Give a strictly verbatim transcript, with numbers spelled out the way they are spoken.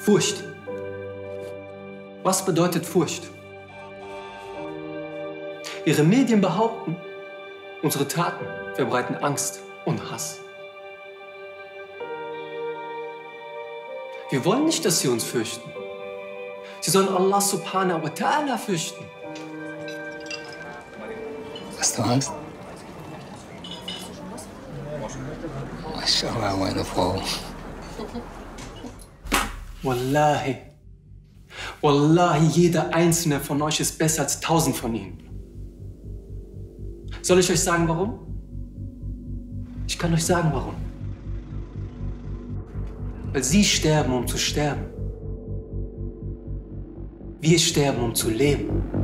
Furcht. Was bedeutet Furcht? Ihre Medien behaupten, unsere Taten verbreiten Angst und Hass. Wir wollen nicht, dass sie uns fürchten. Sie sollen Allah subhanahu wa ta'ala fürchten. Hast du Angst? Maschallah, meine Frau. Wallahi. Wallahi, jeder einzelne von euch ist besser als tausend von ihnen. Soll ich euch sagen, warum? Ich kann euch sagen, warum. Weil sie sterben, um zu sterben. Wir sterben, um zu leben.